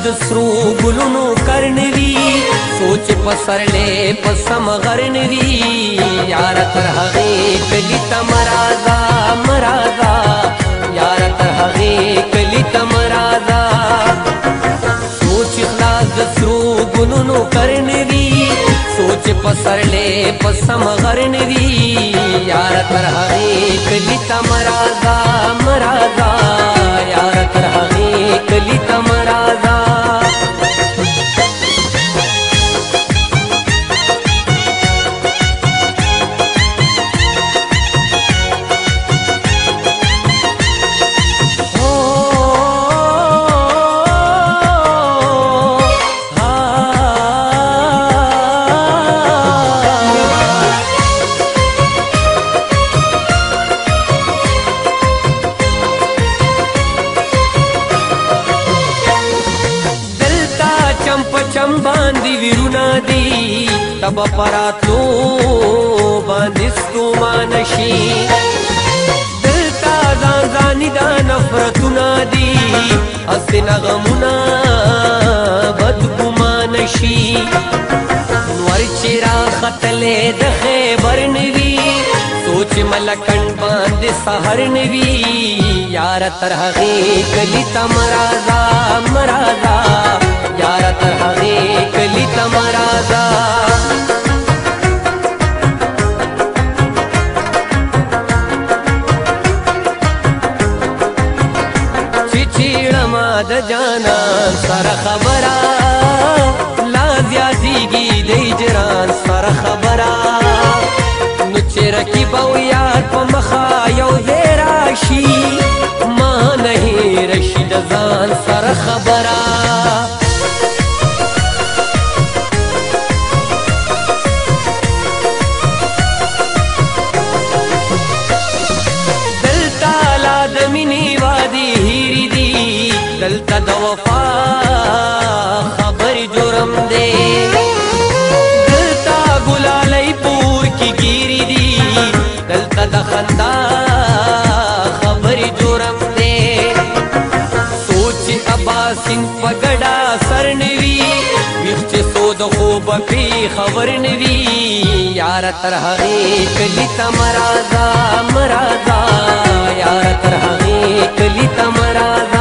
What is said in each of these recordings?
د سرو ګلونو کرنوي سوچ پسرلې پسم غرنوي یار تر هغه کلی تمرازا مرازا یار تر هغه کلی تمرازا سوچ خلاص د سرو ګلونو کرنوي سوچ پسرلې پسم غرنوي یار تر هغه کلی تمرازا مرازا یار تر هغه کلی تمرازا باندې ویرونا دی تب پراتلو باندې ستومان شي دلتا ځان ځاني دا نفرتونه دي اسنه غمونه بدګمان شي نور چې را خطلې د خیبر نوي سوچ ملکن باندې سحر نوي یار تر هغه کلی تمرازا مرازا یار تر هغه کلی تمرازا چیچیړما د جانان سره خبره لا زیاتیږي د هجران سره خبره نو چې رقیب او یار په مخه یو ځای راشي ما نه هېره شي د ځان سره خبره دلتا د وفا خبر جرم دے دلتا گلالی پور کی گیری دی دلتا د خندا خبر جرم دے سوچ اباسین پگڑا سر نوی ویخچ سود خوب پی خبر نوی یار تر هغه کلی تمرازا مرازا یار تر هغه کلی تمرازا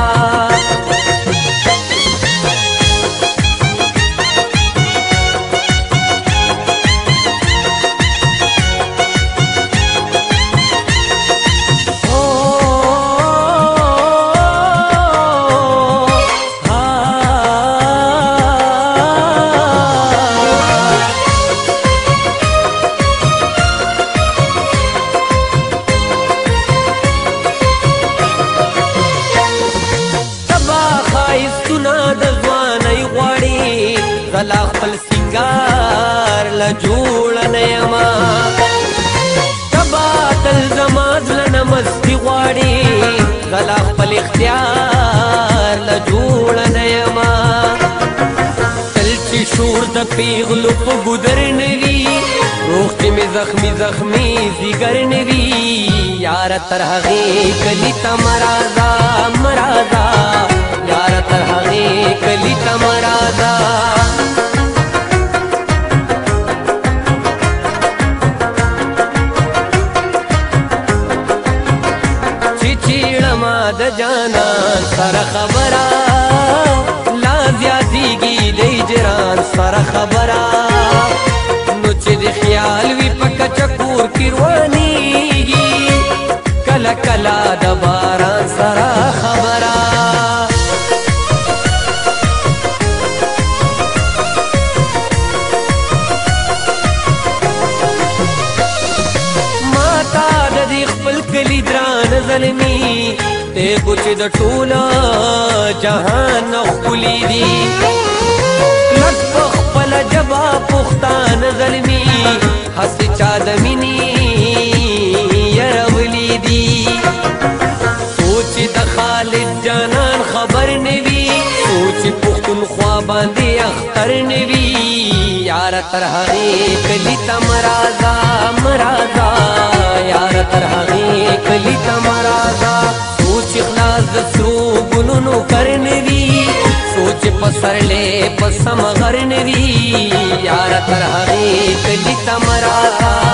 زلا خپل سنگار لا جوړ نه یما تبا تل زما زړه مستی غواړي زلا خپل اختیار لا جوړ نه یما تل چې شور د پیغلو په ګودر نوي روح چې می زخمی زخمی زیګر نوي یار تر هغه کلی تمرازا مرازا یار تر هغه کلی تمرازا د جانان سره خبره لا زیاتیږي د هجران سره خبره نو چې د خیال وي په کچه کور کې روانېږي کله کله د باران سره خبره ماتا د دې خپل کلی دران ظلمي دیکھو چې د ټوله جهان ښکلي دي لږ په خپله ژبه پښتانه زلمي هسې چا د مینې یرولي دي سوچ د خالد جانان خبر نه وي سوچ پښتونخوا باندې اختر نه وي یار تر هغې کلي ته مرازا مرازا یار تر هغې کلي ته مرازا سوچ خلاص د سرو ګلونو کرنوي سوچ په پسرلې پسم غر نوي یار تر هغه کلی تمرا